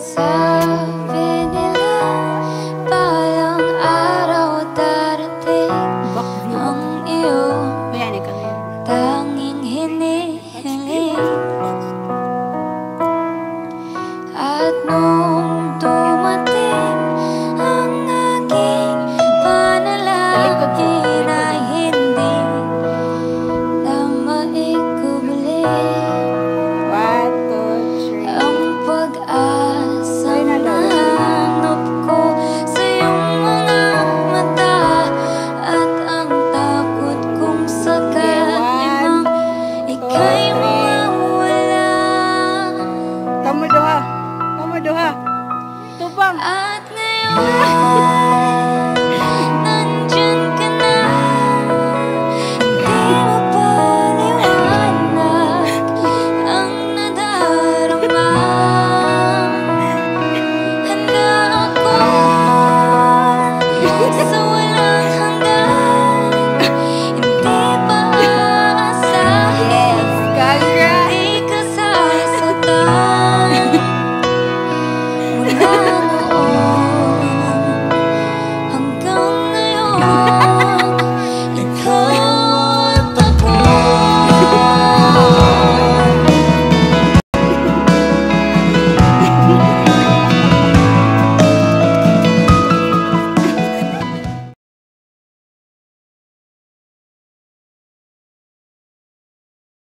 Sabi nila balang araw darating ang iyong tanging hinihiling. At nung dumating ang aking panalangin ay hindi na maikubli ang pag-asa na hanap ko sa iyong mga mata at ang takot kong sakaling ika'y mawawala. Kamu doha. Tubang. At ngayon